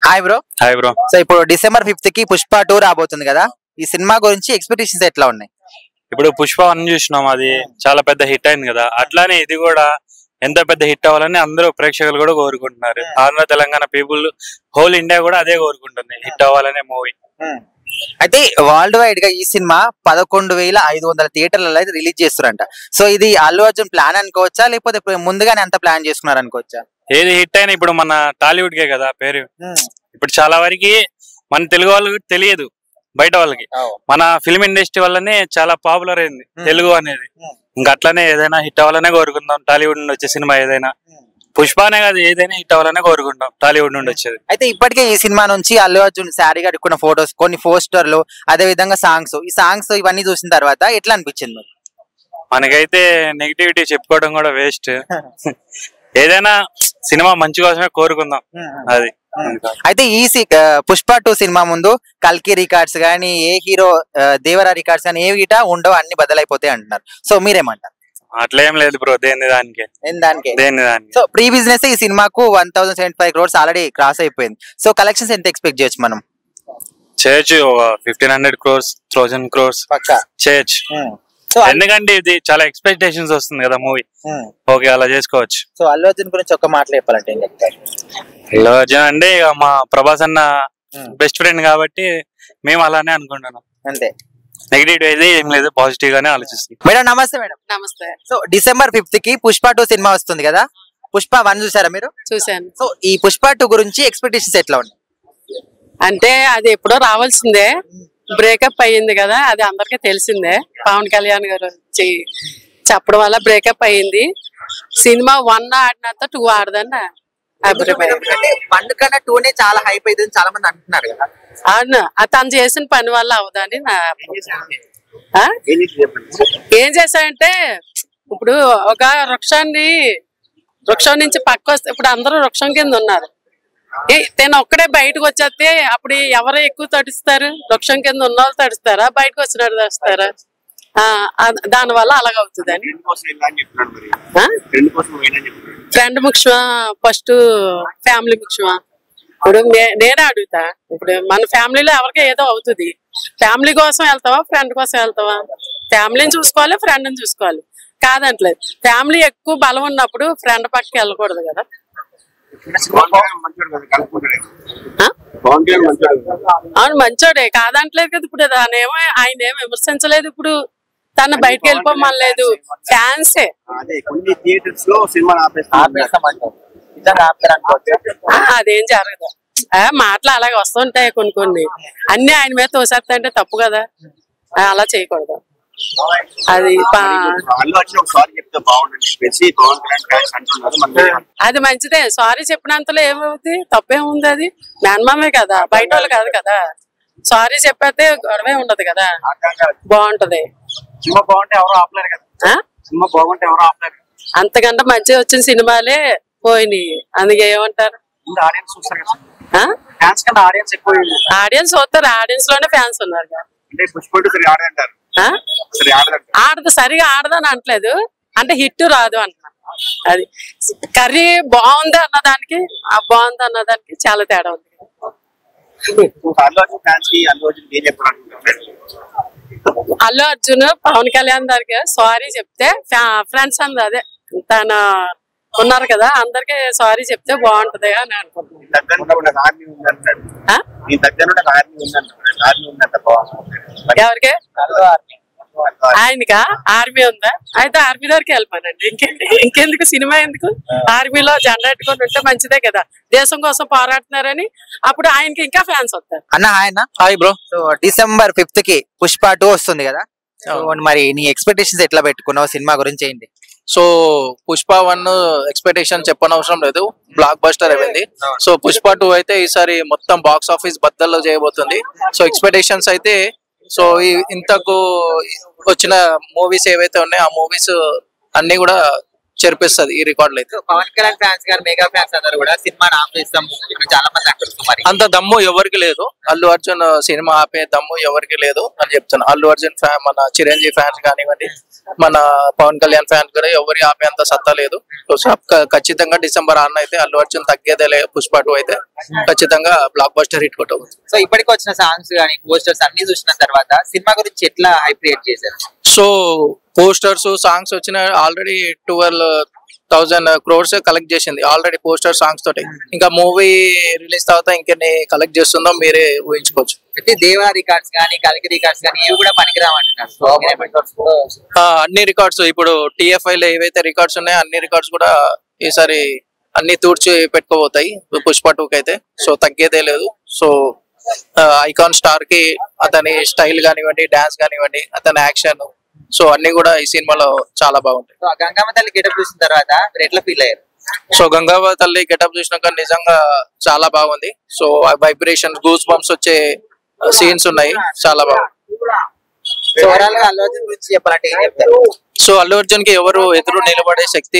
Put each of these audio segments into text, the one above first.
Hi bro. Hi bro. So ఇప్పుడు December 5th కి పుష్ప 2 రాబోతుంది కదా, ఈ సినిమా గురించి ఎక్స్పెక్టేషన్స్ ఎట్లా ఉన్నాయి? ఇప్పుడు పుష్ప 1 చూసినాం, అది చాలా పెద్ద హిట్ అయింది కదా, అట్లానే ఇది కూడా ఎంత పెద్ద హిట్ అవ్వాలని అందరూ ప్రేక్షకులు కూడా కోరుకుంటున్నారు. Andhra Telangana people, whole India కూడా అదే కోరుకుంటుంది, హిట్ అవ్వాలనే మూవీ. అయితే వరల్డ్ వైడ్ గా ఈ సినిమా 11,500 థియేటర్లలో అయితే రిలీజ్ చేస్తారంట. సో ఇది అల్లు అర్జున్ ప్లాన్ అనుకోవచ్చా, లేకపోతే ముందుగానే అంత ప్లాన్ చేసుకున్నారు అనుకోవచ్చా? ఏది హిట్ అయినా ఇప్పుడు మన టాలీవుడ్ కే కదా పేరు. ఇప్పుడు చాలా వరకు మన తెలుగు వాళ్ళకి తెలియదు, బయట వాళ్ళకి మన ఫిల్మ్ ఇండస్ట్రీ వల్లనే చాలా పాపులర్ అయింది తెలుగు అనేది. ఇంకా అట్లనే ఏదైనా హిట్ అవ్వాలనే కోరుకుందాం. టాలీవుడ్ నుండి వచ్చే సినిమా ఏదైనా, పుష్పనే కాదు ఏదైనా హిట్ అవ్వాలనే కోరుకుంటాం టాలీవుడ్ నుండి వచ్చేది. అయితే ఇప్పటికే ఈ సినిమా నుంచి అల్లు అర్జున్ శారీ కట్టుకున్న ఫొటోస్, కొన్ని పోస్టర్లు, అదే విధంగా సాంగ్స్ ఇవన్నీ చూసిన తర్వాత ఎట్లా అనిపించింది? మనకైతే నెగిటివిటీ చెప్పుకోవడం కూడా వేస్ట్. ఏదైనా సినిమా మంచి కోసమే కోరుకుందాం అది. అయితే ఈ పుష్ప 2 సినిమా ముందు కల్కి రికార్డ్స్ గానీ, ఏ హీరో దేవరా రికార్డ్స్ కానీ ఏవి గిటా ఉండవు, అన్ని బదలైపోతాయి అంటున్నారు. సో మీరేమంటారు? అట్లేం లేదు బ్రో, దేని దానికి. సో ప్రీ బిజినెస్ ఈ సినిమాకు 1075 crores ఆల్రెడీ క్రాస్ అయిపోయింది. సో కలెక్షన్స్ ఎంత ఎక్స్పెక్ట్ చేయొచ్చు మనం? చేయొచ్చు 1500 crores 1000 crores చేయొచ్చు. ఎందుకంటే ఇది చాలా ఎక్స్పెక్టేషన్స్ వస్తుంది కదా మూవీ. ఓకే, అలా చేసుకోవచ్చు. సో అల్లు అర్జున్ గురించి ఒక్క మాటలు చెప్పాలంటే ఏం చెప్తారు? అల్లు అర్జున్ అంటే ఇక మా ప్రభాస్ అన్న బెస్ట్ ఫ్రెండ్ కాబట్టి మేము అలానే అనుకుంటున్నాం. అంతే, నెగిటివ్ అయితే ఏం లేదు, పాజిటివ్ గానే ఆలోచిస్తుంది. మేడం నమస్తే. మేడం నమస్తే. సో December 5th కి పుష్ప 2 సినిమా వస్తుంది కదా, పుష్ప 1 చూసారా మీరు? చూసాను. సో ఈ పుష్ప 2 గురించి ఎక్స్పెక్టేషన్స్ ఎట్లా ఉన్నాయి? అంటే అది ఎప్పుడో రావాల్సిందే, బ్రేకప్ అయ్యింది కదా, అది అందరికీ తెలిసిందే. పవన్ కళ్యాణ్ గారు వచ్చి చెప్పడం వల్ల బ్రేకప్ అయ్యింది. సినిమా 1 ఆడినంత 2 ఆడదని అభిప్రాయం. 1 కన్నా 2 చాలా హైప్ అయింది చాలా మంది అంటున్నారు కదా. అవును, తను చేసిన పని వల్ల అవదని నా. ఏం చేశాయంటే ఇప్పుడు ఒక వృక్షం నుంచి పక్క వస్తే, ఇప్పుడు అందరూ వృక్షం కింద ఉన్నారు, తను ఒక్కడే బయటకు వచ్చేస్తే అప్పుడు ఎవరు ఎక్కువ తడుస్తారు? వృక్షం కింద ఉన్న వాళ్ళు తడుస్తారా, బయటకు వచ్చినట్టు తడుస్తారా? దాని వల్ల అలాగవుతుందని. ఫ్రెండ్ ముఖ్యమా ఫస్ట్, ఫ్యామిలీ ముఖ్యమా? ఇప్పుడు నేనే అడుగుతా, ఇప్పుడు మన ఫ్యామిలీలో ఎవరికీ ఏదో అవుతుంది, ఫ్యామిలీ కోసం వెళ్తావా ఫ్రెండ్ కోసం వెళ్తావా? ఫ్యామిలీని చూసుకోవాలి, ఫ్రెండ్ని చూసుకోవాలి, కాదంటలేదు. ఫ్యామిలీ ఎక్కువ బలం ఉన్నప్పుడు ఫ్రెండ్ పక్కకి వెళ్ళకూడదు కదా. అవును, మంచోడే, కాదంటలేదు కదా. ఇప్పుడు ఆయన ఏం విమర్శించలేదు, ఇప్పుడు తను బయటకు వెళ్ళిపోమనలేదు, ఫ్యాన్సే. అదేం జరగదు, మాటలు అలాగే వస్తుంటాయి కొన్ని అన్ని ఆయన మీద తోసేస్తా తప్పు కదా, అలా చేయకూడదు. అది మంచిదే, సారీ చెప్పినంతలో ఏమవుతుంది, తప్పేముంది, అది మేనమామే కదా, బయట వాళ్ళు కాదు కదా. సారీ చెప్పేస్తే గొడవే ఉండదు కదా, బాగుంటది. అంతకంటే మంచిగా వచ్చిన సినిమాలే పోయినాయి, అందుకే ఏమంటారు? ఆడియన్స్ చూస్తారు, ఆడియన్స్ లోనే ఫ్యాన్స్ ఉన్నారు కదా. ఆడదు, సరిగా ఆడదని అంటలేదు, అంటే హిట్ రాదు అంటున్నా. అది కర్రీ బాగుంది అన్నదానికి చాలా తేడా ఉంది. అల్లు అర్జున్ పవన్ కళ్యాణ్ దగ్గర సారీ చెప్తే ఫ్రెండ్స్ అదే తన ఉన్నారు కదా, అందరికి సారీ చెప్తే బాగుంటది అని అనుకుంటున్నాను. ఎవరికి? ఆయనకా ఆర్మీ ఉందా? అయితే ఆర్మీ దగ్గరికి వెళ్ళిపోనండి, ఇంకెందుకు సినిమా ఎందుకు? ఆర్మీలో జెండా పెట్టుకొని ఉంటే మంచిదే కదా, దేశం కోసం పోరాడుతున్నారని అప్పుడు ఆయనకి ఇంకా ఫ్యాన్స్ వస్తారు. Hi bro. So December 5th కి పుష్ప 2 వస్తుంది కదా, మరి నీ ఎక్స్పెక్టేషన్స్ ఎట్లా పెట్టుకున్నావు సినిమా గురించి ఏంటి? సో పుష్ప 1 ఎక్స్పెక్టేషన్ చెప్పనవసరం లేదు, బ్లాక్ బస్టర్ అయింది. సో పుష్ప 2 అయితే ఈసారి మొత్తం బాక్స్ ఆఫీస్ బద్దల్లో చేయబోతుంది. సో ఎక్స్పెక్టేషన్స్ అయితే, సో ఇంతకు వచ్చిన మూవీస్ ఏవైతే ఉన్నాయో ఆ మూవీస్ అన్ని కూడా చెరిపిస్తుంది ఈ రికార్డులు అయితే. పవన్ కళ్యాణ్ ఫ్యాన్స్ గారు, మెగా ఫ్యాన్స్ అందరూ కూడా సినిమా ఆపేస్తాం చాలా మంది అంటారు. మరి అంత దమ్ము ఎవరికి లేదు. అల్లు అర్జున్ సినిమా ఆపే దమ్ము ఎవరికి లేదు అని చెప్తున్నా. అల్లు అర్జున్ ఫ్యాన్, మన చిరంజీవి ఫ్యాన్స్ కానివ్వండి, మన పవన్ కళ్యాణ్ ఫ్యాన్స్ కూడా ఎవరి ఆపే అంత సత్తా లేదు. ఖచ్చితంగా డిసెంబర్ 6 అయితే అల్లు అర్జున్ తగ్గేదేలే. పుష్ప 2 అయితే ఖచ్చితంగా బ్లాక్ బస్టర్ హిట్ కొట్టవచ్చు. సో ఇప్పటికి వచ్చిన సాంగ్స్ కానీ పోస్టర్స్ అన్ని చూసిన తర్వాత సినిమా గురించి ఎట్లా హైప్ క్రియేట్ చేశారు? సో పోస్టర్స్ సాంగ్స్ వచ్చిన ఆల్రెడీ 12,000 crores కలెక్ట్ చేసింది ఆల్రెడీ పోస్టర్ సాంగ్స్ తోటి. ఇంకా మూవీ రిలీజ్ తర్వాత ఇంకెన్ని కలెక్ట్ చేస్తుందో మీరే ఊహించుకోవచ్చు. అయితే దేవా రికార్డ్స్ కానీ కల్కి రికార్డ్స్ కానీ ఇవి కూడా పనికిరామంటున్నారు. అన్ని రికార్డ్స్ ఇప్పుడు TFI లో ఏవైతే రికార్డ్స్ ఉన్నాయో అన్ని రికార్డ్స్ కూడా ఈసారి అన్ని తూర్చి పెట్టుకోబోతాయి పుష్ప 2 కి అయితే. సో తగ్గేదే లేదు. సో ఐకాన్ స్టార్ కి అతని స్టైల్ కానివ్వండి, డాన్స్ కానివ్వండి, అతని యాక్షన్, సో అన్ని కూడా ఈ సినిమాలో చాలా బాగుంటాయి. గంగమ్మ తల్లి గెటప్ చూసిన తర్వాత మీరు ఎట్లా ఫీల్ అయ్యారు? సో గంగమ్మ తల్లి గెటప్ చూసినాక నిజంగా చాలా బాగుంది. సో వైబ్రేషన్, గూస్ బంప్స్ వచ్చే సీన్స్ ఉన్నాయి, చాలా బాగుంది. ఓవరాల్ గా అల్లు అర్జున్ గురించి చెప్పాలంటే ఏం చెప్తారు? సో అల్లు అర్జున్ కి ఎవరు ఎదురు నిలబడే శక్తి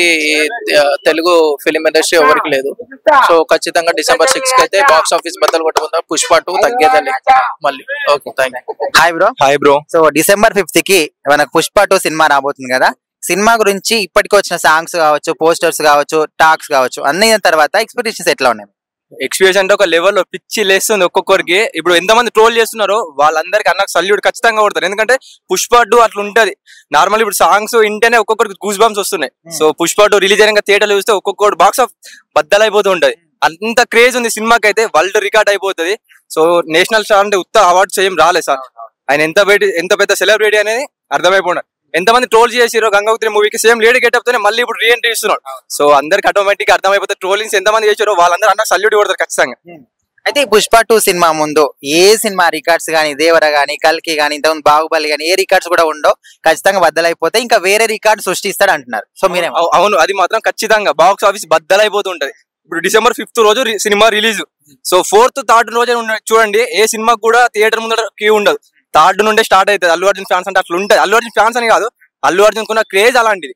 తెలుగు ఫిలిం ఇండస్ట్రీ ఎవరికి లేదు. సో ఖచ్చితంగా డిసెంబర్ 6 కి అయితే బాక్స్ ఆఫీస్ బద్దలు కొట్టుకుందాం. పుష్ప 2 తగ్గేదని మళ్ళీ. Okay, thank you. Hi bro. Hi bro. So December 5th కి మనకు పుష్ప 2 సినిమా రాబోతుంది కదా. సినిమా గురించి ఇప్పటికి వచ్చిన సాంగ్స్ కావచ్చు, పోస్టర్స్ కావచ్చు, టాక్స్ కావచ్చు, అన్ని తర్వాత ఎక్స్పెక్టేషన్స్ ఎట్లా ఉన్నాయి? ఎక్స్పీరియన్స్ అంటే ఒక లెవెల్లో పిచ్చి లేస్తుంది ఒక్కొక్కరికి. ఇప్పుడు ఎంతమంది ట్రోల్ చేస్తున్నారో వాళ్ళందరికీ అన్నకు సల్యూట్ ఖచ్చితంగా కొడతారు. ఎందుకంటే పుష్ప 2 అట్లా ఉంటది. నార్మల్ ఇప్పుడు సాంగ్స్ వింటేనే ఒక్కొక్కరికి గూస్ బంప్స్ వస్తున్నాయి. సో పుష్ప 2 రిలీజ్ అయిన థియేటర్లు చూస్తే ఒక్కొక్కటి బాక్స్ ఆఫ్ బద్దలైపోతూ ఉంటది. అంత క్రేజ్ ఉంది సినిమాకి అయితే, వరల్డ్ రికార్డ్ అయిపోతుంది. సో నేషనల్ స్టార్ అంటే ఉత్త అవార్డ్స్ ఏం రాలేదు సార్. ఆయన ఎంత పెద్ద సెలబ్రిటీ అనేది అర్థమైపోయినాడు. ఎంతమంది ట్రోల్ చేసిరో గంగోత్రి మూవీకి సేమ్ లేడీ గెటప్ తోనే మళ్ళీ ఇప్పుడు రీఎంట్రీ ఇస్తున్నాడు. సో అందరికి ఆటోమేటిక్ అర్థమైపోతుంది ట్రోలింగ్స్ ఎంతమంది చేసారో వాళ్ళందరూ అన్న సల్యూట్ కొడతారు ఖచ్చితంగా. అయితే పుష్ప 2 సినిమా ముందు ఏ సినిమా రికార్డ్స్ గానీ, దేవర గానీ, కల్కి గానీ, ఇంతకుముందు బాహుబలి గానీ ఏ రికార్డ్స్ కూడా ఉండో ఖచ్చితంగా బద్దలైపోతే ఇంకా వేరే రికార్డ్ సృష్టిస్తాడు అంటున్నారు. సో మీరే? అవును, అది మాత్రం ఖచ్చితంగా బాక్స్ ఆఫీస్ బద్దలైపోతుంటది. ఇప్పుడు డిసెంబర్ 5th రోజు cinema release. So 4th, 3rd రోజే చూడండి, ఏ సినిమాకి కూడా థియేటర్ ముందు క్యూ ఉండదు. 3rd నుండే స్టార్ట్ అవుతుంది. అల్లు అర్జున్ ఫ్యాన్స్ అంటే అట్లా ఉంటుంది. అల్లు అర్జున్ ఫ్యాన్స్ అని కాదు, అల్లు అర్జున్ కున్న క్రేజ్ అలాంటిది.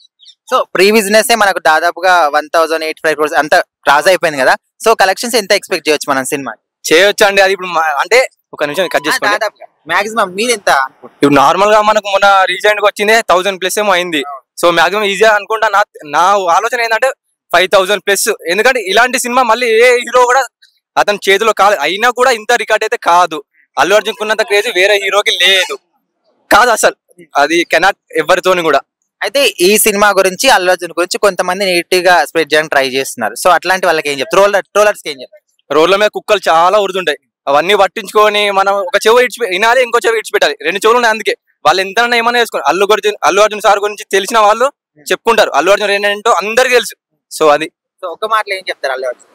సో ప్రీ బిజినెస్ మనకు దాదాపుగా 1,085 crores అంత క్రాస్ అయిపోయింది కదా. సో కలెక్షన్స్ ఎంత ఎక్స్పెక్ట్ చేయొచ్చు మనం సినిమా? చేయొచ్చు అండి. అది ఇప్పుడు అంటే ఒక నిమిషం కట్ చేసుకోండి. మాక్సిమం మీరు ఎంత? ఇప్పుడు నార్మల్ గా మనకు మొన్న రీసెంట్ గా వచ్చింది 1000+ ఏమో అయింది. సో మాక్సిమం ఈజీగా అనుకుంటా. నా ఆలోచన ఏంటంటే 5000+. ఎందుకంటే ఇలాంటి సినిమా మళ్ళీ ఏ హీరో కూడా అతని చేతిలో కాదు. అయినా కూడా ఇంత రికార్డ్ అయితే కాదు. అల్లు అర్జున్ కున్నంత క్రేజ్ వేరే హీరోకి లేదు, కాదు అసలు. అది కెనాట్ ఎవరితోని కూడా. అయితే ఈ సినిమా గురించి, అల్లు అర్జున్ గురించి కొంతమంది నెగిటివ్ గా స్ప్రెడ్ చేయడానికి ట్రై చేస్తున్నారు. సో అట్లాంటి వాళ్ళకి ఏం చెప్తారు? ట్రోలర్స్ ఏం చెప్తారు? రోడ్ల మీద కుక్కలు చాలా ఉరుతుంటాయి. అవన్నీ పట్టించుకొని మనం ఒక చెవు వినాలి, ఇంకో చెవి ఇడిచిపెట్టాలి. 2 చెవులు ఉన్నాయి. అందుకే వాళ్ళు ఎంత ఏమైనా వేసుకోండి. అల్లు అర్జున్ సార్ గురించి తెలిసిన వాళ్ళు చెప్పుకుంటారు. అల్లు అర్జున్ ఏంటంటో అందరికి తెలుసు. సో అది. సో ఒక మాటలో ఏం చెప్తారు అల్లు అర్జున్?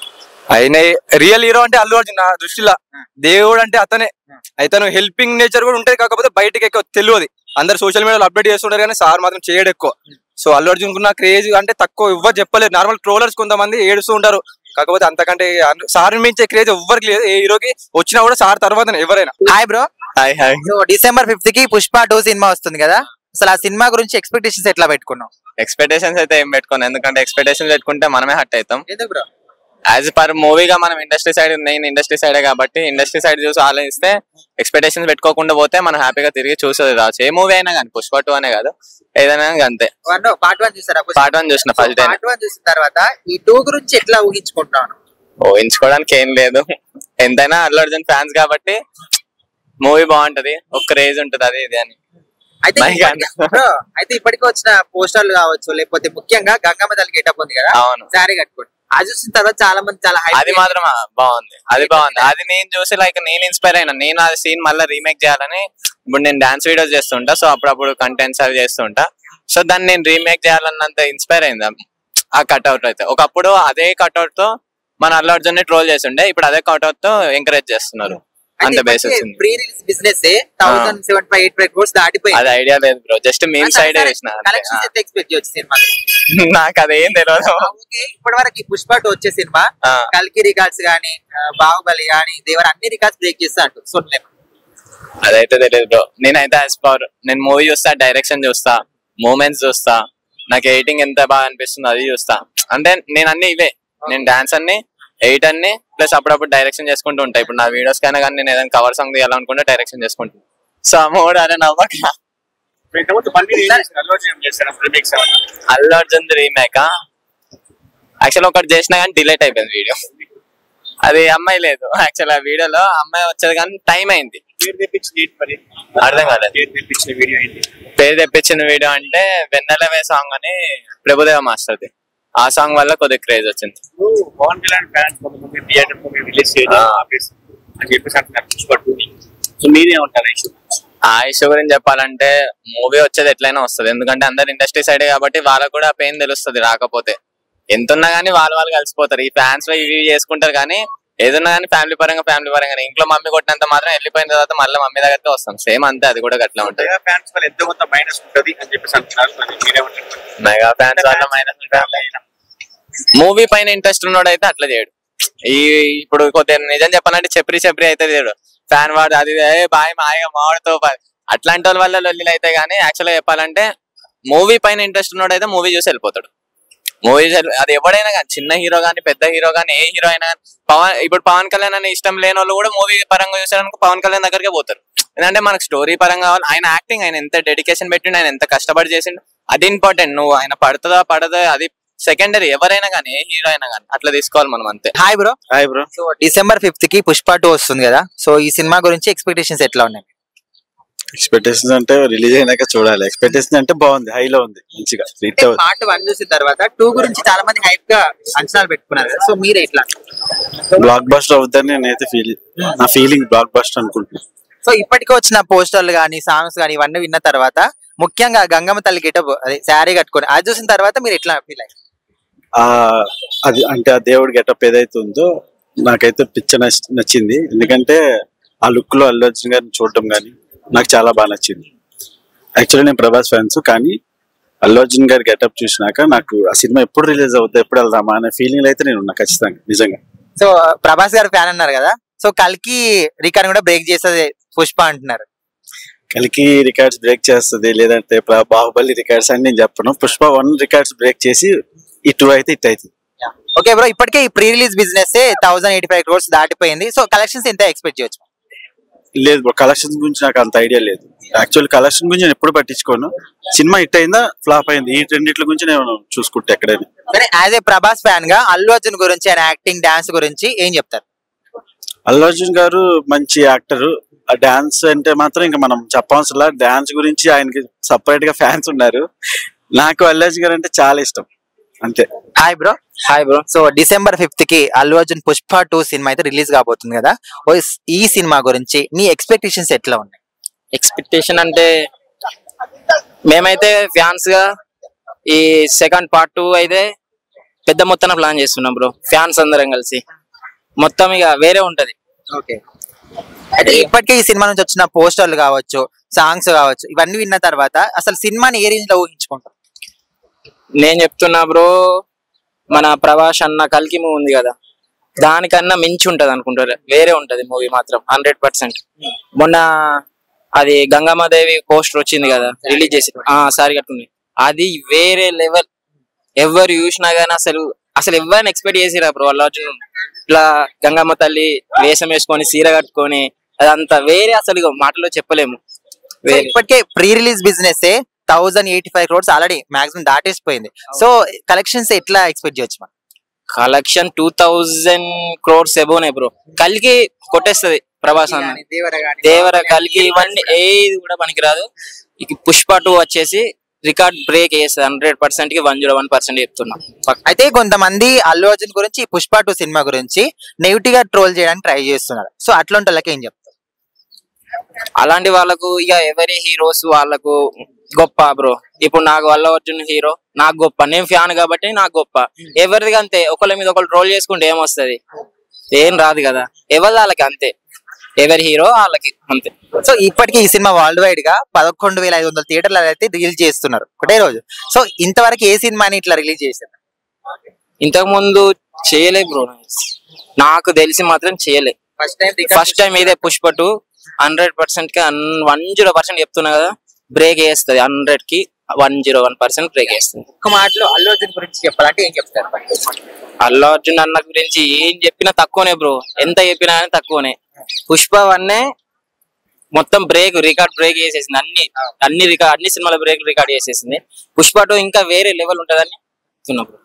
ఆయన రియల్ హీరో అంటే అల్లు అర్జున్ నా దృష్టిలో. దేవుడు అంటే అతనే. అతను హెల్పింగ్ నేచర్ కూడా ఉంటది, కాకపోతే బయటకి ఎక్కువ తెలియదు. అందరు సోషల్ మీడియాలో అప్డేట్ చేస్తుంటారు కానీ సార్ మాత్రం చేయడు ఎక్కువ. సో అల్లు అర్జున్ కున్న క్రేజ్ అంటే తక్కువ ఎవ్వరు చెప్పలేదు. నార్మల్ ట్రోలర్స్ కొంతమంది ఏడుస్తూ ఉంటారు, కాకపోతే అంతకంటే సార్ మించే క్రేజ్ ఎవ్వరికి లేదు. ఏ హీరోకి వచ్చినా కూడా సార్ తర్వాత ఎవరైనా. Hi bro. Hi. So December 5th కి పుష్ప 2 సినిమా వస్తుంది కదా. అసలు ఆ సినిమా గురించి ఎక్స్పెక్టేషన్స్ ఎట్లా పెట్టుకున్నాం? ఎక్స్పెక్టేషన్స్ అయితే ఏం పెట్టుకోను. ఎందుకంటే ఎక్స్పెక్టేషన్స్ పెట్టుకుంటే మనమే హర్ట్ అవుతాం. ఎందుకు బ్రో? యాజ్ పర్ మూవీగా మనం ఇండస్ట్రీ సైడ్, నేను ఇండస్ట్రీ సైడే కాబట్టి ఇండస్ట్రీ సైడ్ చూసి ఆలోచిస్తే ఎక్స్పెక్టేషన్స్ పెట్టుకోకుండా పోతే మనం హ్యాపీగా తిరిగి చూసేది రావచ్చు. ఏ మూవీ అయినా కానీ, పుష్ప 2 అనే కాదు, ఏదైనా అంతే. పార్ట్ 1 చూసారా? పార్ట్ 1 చూసిన ఫస్ట్ డే. పార్ట్ 1 చూసిన తర్వాత ఈ 2 గురించి ఎట్లా ఊహించుకుంటున్నాను? ఊహించుకోవడానికి ఏం లేదు. ఎంతైనా అల్లు అర్జున్ ఫ్యాన్స్ కాబట్టి మూవీ బాగుంటది, ఒక క్రేజ్ ఉంటది అది ఇది అని. అయితే ఇప్పటికి వచ్చిన పోస్టర్లు కావచ్చు, లేకపోతే ముఖ్యంగా గంగమ్మ తల్లి గెటప్ ఉంది కదా, అవును, సారీ కట్టుకోండి. అది చూసిన తర్వాత చాలా మంది చాలా అది మాత్రం బాగుంది. అది నేను చూసి నేను ఇన్స్పైర్ అయినా. నేను ఆ సీన్ మళ్ళీ రీమేక్ చేయాలని ఇప్పుడు నేను డాన్స్ వీడియోస్ చేస్తుంటా. సో అప్పుడప్పుడు కంటెంట్స్ అవి చేస్తుంటా. సో దాన్ని నేను రీమేక్ చేయాలన్నంత ఇన్స్పైర్ అయింది ఆ కట్అవుట్ అయితే. ఒకప్పుడు అదే కట్అవుట్ తో మన అల్లు అర్జున్ ని ట్రోల్ చేస్తుండే, ఇప్పుడు అదే కట్అవుట్ తో ఎంకరేజ్ చేస్తున్నారు. అంత బేస్ వచ్చింది. ప్రీ రిలీజ్ బిజినెస్ 1,785 crores దాటిపోయింది. అది ఐడియా లేదు బ్రో, జస్ట్ మేము సైడ్ వేసిన. నాకు అదేం తెలియదు. ఇప్పటి వరకు పుష్ప 2 వచ్చే సినిమా కల్కి రికార్డ్స్ గానీ, బాహుబలి గానీ, దేవర అన్ని రికార్డ్స్ బ్రేక్ చేస్తా అంటూ చూడలేము. అదైతే తెలియదు బ్రో. నేనైతే యాజ్ పవర్ నేను మూవీ చూస్తా, డైరెక్షన్ చూస్తా, మూమెంట్స్ చూస్తా, నాకు ఎడిటింగ్ ఎంత బాగా అనిపిస్తుందో అది చూస్తా. అంటే నేను అన్ని ఇవే, నేను డాన్స్ అన్ని ఎడిట్ అన్ని ప్లస్ అప్పుడప్పుడు డైరెక్షన్ చేసుకుంటూ ఉంటాయి. ఇప్పుడు నా వీడియోస్ కైనా కానీ నేను ఏదైనా కవర్ సాంగ్ తీయాలనుకుంటే డైరెక్షన్ చేసుకుంటాను. సో అమ్మోడు అనే నవ్వక. అల్లు అర్జున్ రీమేక్ యాక్చువల్ ఒకటి చేసినా కానీ డిలేట్ అయిపోయింది వీడియో. అది అమ్మాయి లేదు యాక్చువల్ ఆ వీడియోలో, అమ్మాయి వచ్చేది కానీ టైం అయింది. అర్థం కాలేదు. పేరు తెప్పించిన వీడియో అంటే వెన్నెలవే సాంగ్ అని ప్రభుదేవ మాస్టర్ది. ఆ సాంగ్ వల్ల కొద్దిగా క్రేజ్ వచ్చింది. పవన్ కళ్యాణ్ ఫ్యాన్స్ కొంతమంది థియేటర్ రిలీజ్ ఆ ఇష్యూ గురించి చెప్పాలంటే మూవీ వచ్చేది ఎట్లయినా వస్తుంది, ఎందుకంటే అందరు ఇండస్ట్రీ సైడ్ కాబట్టి వాళ్ళకు కూడా పెయిన్ తెలుస్తుంది. రాకపోతే ఎంత ఉన్నా గానీ వాళ్ళు కలిసిపోతారు. ఈ ఫ్యాన్స్ లో ఇవి చేసుకుంటారు కానీ ఏదన్నా కానీ ఫ్యామిలీ పరంగా ఇంట్లో మమ్మీ కొట్టినంత మాత్రం వెళ్ళిపోయిన తర్వాత మళ్ళీ మమ్మీ దగ్గరికి వస్తాం. సేమ్ అంతే, అది కూడా అట్లా ఉంటుంది. మెగా ఫ్యాన్స్ వల్ల ఎంతో కొంత మైనస్ ఉంటుంది అని చెప్పేసి అంటున్నారు. మెగా ఫ్యాన్స్ వల్ల మైనస్ మూవీ పైన ఇంట్రెస్ట్ ఉన్నాడు అయితే అట్లా చేయడు. ఇప్పుడు కొద్దిగా నిజం చెప్పాలంటే చెప్పరి అయితే చేయడు. ఫ్యాన్ వాడు అది బాయ్ మాయగా మావాడితో అట్లాంటి వాళ్ళ వల్ల లొల్లిలు అయితే గానీ యాక్చువల్ గా చెప్పాలంటే మూవీ పైన ఇంట్రెస్ట్ ఉన్నాడు అయితే మూవీ చూసి వెళ్ళిపోతాడు. మూవీ అది ఎవడైనా కానీ, చిన్న హీరో గానీ పెద్ద హీరో గానీ, ఏ హీరో అయినా ఇప్పుడు పవన్ కళ్యాణ్ అనే ఇష్టం లేని వాళ్ళు కూడా మూవీ పరంగా చూసారనుకో పవన్ కళ్యాణ్ దగ్గరికి పోతారు. ఎందుకంటే మనకు స్టోరీ పరంగా కావాలి, ఆయన యాక్టింగ్, ఆయన ఎంత డెడికేషన్ పెట్టిండు, ఆయన ఎంత కష్టపడి చేసిండు, అది ఇంపార్టెంట్. నువ్వు ఆయన పడదా అది సెకండరీ. ఎవరైనా కానీ ఏ హీరో అయినా కానీ అట్లా తీసుకోవాలి మనం అంతే. Hi bro. So December 5th కి పుష్ప 2 వస్తుంది కదా, సో ఈ సినిమా గురించి ఎక్స్పెక్టేషన్స్ ఎట్లా ఉన్నాయి? ఎక్స్పెక్టేషన్స్ అంటే రిలీజ్ అయినాక చూడాలి. ఎక్స్పెక్టేషన్ అంటే బాగుంది, హైలో ఉంది, మంచిగా. పార్ట్ 1 చూసిన తర్వాత 2 గురించి చాలా మంది హైప్ గా అంచనాలు పెట్టుకున్నారు కదా, సో మీరు ఎట్లా? బ్లాక్ బస్టర్ అవుతుందని నేనైతే నా ఫీలింగ్ బ్లాక్ బస్టర్ అనుకుంటున్నాను. సో ఇప్పటికే వచ్చిన పోస్టర్లు కానీ సాంగ్స్ కానీ ఇవన్నీ విన్న తర్వాత ముఖ్యంగా గంగమ్మ తల్లి గెటప్, అదే శారీ కట్టుకొని అది చూసిన తర్వాత మీరు ఎట్లా ఫీల్ అయ్యారు? అది అంటే ఆ దేవుడి గెటప్ ఏదైతే ఉందో నాకైతే నచ్చింది. ఎందుకంటే ఆ లుక్ లో అల్లు అర్జున్ గారిని చూడటం కానీ నాకు చాలా బాగా నచ్చింది. యాక్చువల్లీ నేను ప్రభాస్ ఫ్యాన్స్, కానీ అల్లు అర్జున్ గారి గెటప్ చూసినాక నాకు ఆ సినిమా ఎప్పుడు రిలీజ్ అవుతుంది, ఎప్పుడు వెళ్దామా అనే ఫీలింగ్ అయితే నేను ఉన్నా ఖచ్చితంగా, నిజంగా. సో ప్రభాస్ గారు ఫ్యాన్ అన్నారు కదా, సో కల్కి రికార్డ్ కూడా బ్రేక్ చేస్తుంది పుష్ప అంటున్నారు. కల్కి రికార్డ్స్ బ్రేక్ చేస్తుంది లేదంటే బాహుబలి రికార్డ్స్ అని నేను చెప్పను. పుష్ప 1 రికార్డ్స్ బ్రేక్ చేసి ఈ 2 అయితే ఇట్ అవుతుంది. ఓకే బ్రో, ఇప్పటికే ఈ ప్రీ రిలీజ్ బిజినెస్ 1085 crores దాటిపోయింది. సో కలెక్షన్స్ ఎంత ఎక్స్పెక్ట్ చేయొచ్చు? లేదు బ్రో, కలెక్షన్స్ గురించి నాకు అంత ఐడియా లేదు. యాక్చువల్ కలెక్షన్ గురించి నేను ఎప్పుడు పట్టించుకోను. సినిమా హిట్ అయిందా ఫ్లాప్ అయింది, ఈ రెండిట్ల గురించి నేను చూసుకుంటే ఎక్కడైనా. సరే, యాజ్ ఏ ప్రభాస్ ఫ్యాన్ గా అల్లు అర్జున్ గురించి, ఆయన యాక్టింగ్, డాన్స్ గురించి ఏం చెప్తారు? అల్లు అర్జున్ గారు మంచి యాక్టర్. ఆ డాన్స్ అంటే మాత్రం ఇంకా మనం చెప్పవలసిన, డాన్స్ గురించి ఆయనకి సపరేట్ గా ఫ్యాన్స్ ఉన్నారు. నాకు అల్లు అర్జున్ గారు అంటే చాలా ఇష్టం, అంతే. Hi bro. So December 5th కి అల్లు అర్జున్ పుష్ప 2 సినిమా అయితే రిలీజ్ కాబోతుంది కదా, ఈ సినిమా గురించి నీ ఎక్స్పెక్టేషన్స్ ఎట్లా ఉన్నాయి? ఎక్స్పెక్టేషన్ అంటే మేమైతే ఫ్యాన్స్ గా ఈ సెకండ్ పార్ట్ 2 అయితే పెద్ద మొత్తాన ప్లాన్ చేస్తున్నాం బ్రో. ఫ్యాన్స్ అందరం కలిసి మొత్తం ఇక వేరే ఉంటది. ఓకే, అంటే ఇప్పటికే ఈ సినిమా నుంచి వచ్చిన పోస్టర్లు కావచ్చు, సాంగ్స్ కావచ్చు, ఇవన్నీ విన్న తర్వాత అసలు సినిమాని ఏ రేంజ్ లో ఊహించుకుంటాం? నేను చెప్తున్నా బ్రో, మన ప్రభాస్ అన్న కల్కి మూవీ ఉంది కదా, దానికన్నా మించి ఉంటది అనుకుంటారు. వేరే ఉంటది మూవీ మాత్రం 100%. మొన్న అది గంగమ్మదేవి పోస్టర్ వచ్చింది కదా, రిలీజ్ చేసి సారీ కట్టుంది, అది వేరే లెవెల్. ఎవరు చూసినా గానీ అసలు ఎవరిని ఎక్స్పెక్ట్ చేసిరా బ్రో అల్లు అర్జున్ ఇట్లా గంగమ్మ తల్లి వేషం వేసుకొని సీర కట్టుకొని, అదంతా వేరే, అసలు మాటలో చెప్పలేము. ఇప్పటికే pre release business 1085 crores already maximum దాటేసిపోయింది. సో కలెక్షన్స్ ఎట్లా ఎక్స్పెక్ట్ చేయొచ్చు? కలెక్షన్ 2000 crores ఎబోనే బ్రో. కల్కి కొట్టేస్తుంది ప్రభాస్ అన్న, దేవర కల్కి ఇవన్నీ ఏది కూడా పనికిరాదు. ఇక పుష్ప 2 వచ్చేసి రికార్డ్ బ్రేక్ చేస్తుంది 100%కి 101% చెప్తున్నా. అయితే కొంతమంది అల్లు అర్జున్ గురించి పుష్ప 2 సినిమా గురించి నెగిటివ్ గా ట్రోల్ చేయడానికి ట్రై చేస్తున్నారు. సో అట్లాంటి వాళ్ళకి ఏం చెప్తారు? అలాంటి వాళ్ళకు ఇక ఎవరి హీరోస్ వాళ్ళకు గొప్ప బ్రో. ఇప్పుడు నాకు అల్లు అర్జున్ హీరో, నాకు గొప్ప, నేను ఫ్యాన్ కాబట్టి నాకు గొప్ప. ఎవరిది అంతే, ఒకళ్ళ మీద ఒకళ్ళు ట్రోల్ చేసుకుంటే ఏమొస్తుంది? ఏం రాదు కదా. ఎవరి వాళ్ళకి అంతే, ఎవరి హీరో వాళ్ళకి అంతే. సో ఇప్పటికీ ఈ సినిమా వరల్డ్ వైడ్ గా 11,500 థియేటర్లు అయితే రిలీజ్ చేస్తున్నారు ఒకటే రోజు. సో ఇంతవరకు ఏ సినిమాని ఇట్లా రిలీజ్ చేశారు? ఇంతకు ముందు చేయలే బ్రో, నాకు తెలిసి మాత్రం చేయలే. ఫస్ట్ టైం ఇదే పుష్ప 2 100%కి 101% చెప్తున్నా కదా, బ్రేక్ చేస్తుంది. 100కి 101% బ్రేక్ చేస్తుంది. ఒక మాటలో అల్లు అర్జున్ గురించి చెప్పాలంటే ఏం చెప్తారు? అల్లు అర్జున్ అన్న గురించి ఏం చెప్పినా తక్కువనే బ్రో, ఎంత చెప్పినా కానీ తక్కువనే. పుష్ప 1 మొత్తం రికార్డ్ బ్రేక్ చేసేసింది. అన్ని సినిమాల రికార్డ్ చేసేసింది. పుష్ప 2 ఇంకా వేరే లెవెల్ ఉంటదని చెప్తున్నా బ్రో.